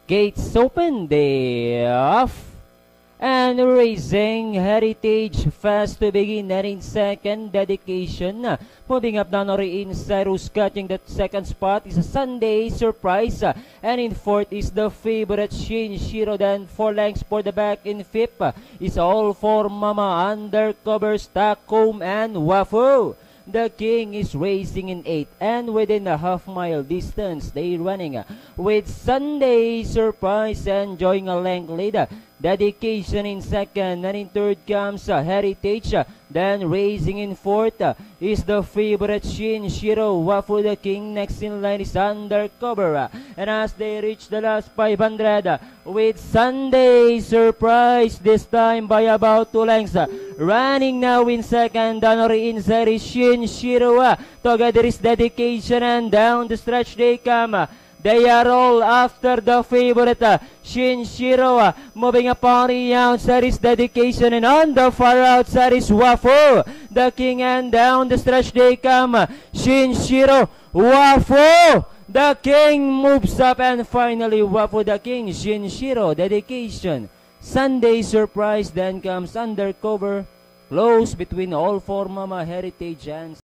Gates open, they off. And Raising Heritage fast to begin, and in second, Dedication. Moving up down in Cyrus, catching that second spot is a Sunday Surprise. And in fourth is the favorite Shin Shiro. Then 4 lengths for the back. In fifth is All for Mama, Undercover, Stockholm, and WAFU. The King is racing in 8th, and within a half-mile distance, they running with Sunday Surprise enjoying a length lead. Dedication in second, and in third comes Heritage. Then Raising in fourth is the favorite Shin Shiro. WAFU the King next in line is Undercover. And as they reach the last 500 with Sunday Surprise, this time by about 2 lengths. Running now in second, Danori inside is Shin Shiro. Together is Dedication, and down the stretch they come. They are all after the favorite Shin Shiro. Moving upon the outside is Dedication, and on the far outside is WAFU the King, and down the stretch they come. Shin Shiro, WAFU the King moves up, and finally WAFU the King, Shin Shiro, Dedication, Sunday Surprise, then comes Undercover. Close between All for Mama, Heritage, and